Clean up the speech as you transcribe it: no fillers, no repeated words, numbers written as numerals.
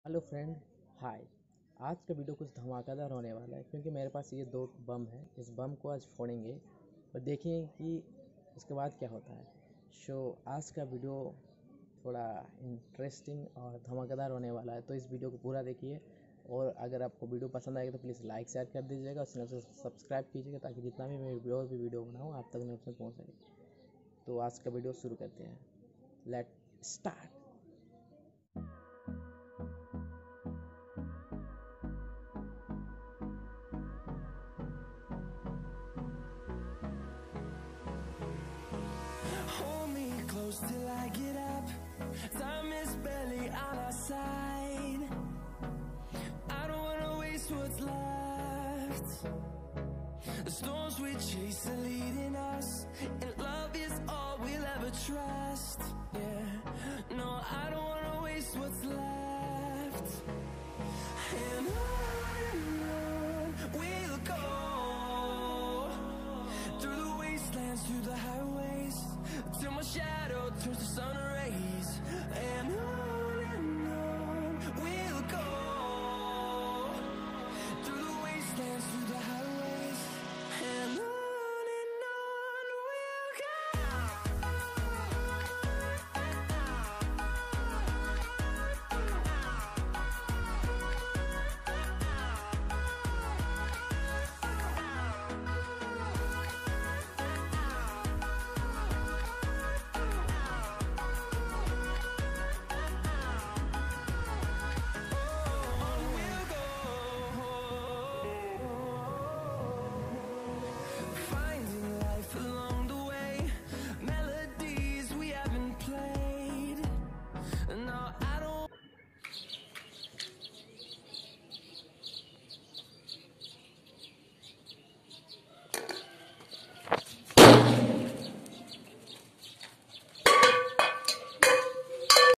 Hello friend, हाय। आज का video कुछ धमाकेदार होने वाला है क्योंकि मेरे पास ये 2 बम है। इस बम को आज फोड़ेंगे और देखेंगे कि उसके बाद क्या होता है। आज का वीडियो थोड़ा इंटरेस्टिंग और धमाकेदार होने वाला है, तो इस वीडियो को पूरा देखिए। और अगर आपको वीडियो पसंद आएगा तो प्लीज़ लाइक शेयर कर दीजिएगा और चैनल को सब्सक्राइब कीजिएगा ताकि जितना भी मैं और भी वीडियो बनाऊँ आप तक नोटिफिकेशन पहुँच सके। तो आज का वीडियो शुरू करते हैं। Let start. Hold me close till I get up. Time is barely on our side. I don't wanna waste what's left. The storms we chase are leading us, and love is all we'll ever trust. Yeah, no, I don't wanna waste what's left. And on we'll go, through the wastelands, through the highways, till my shadow turns to sun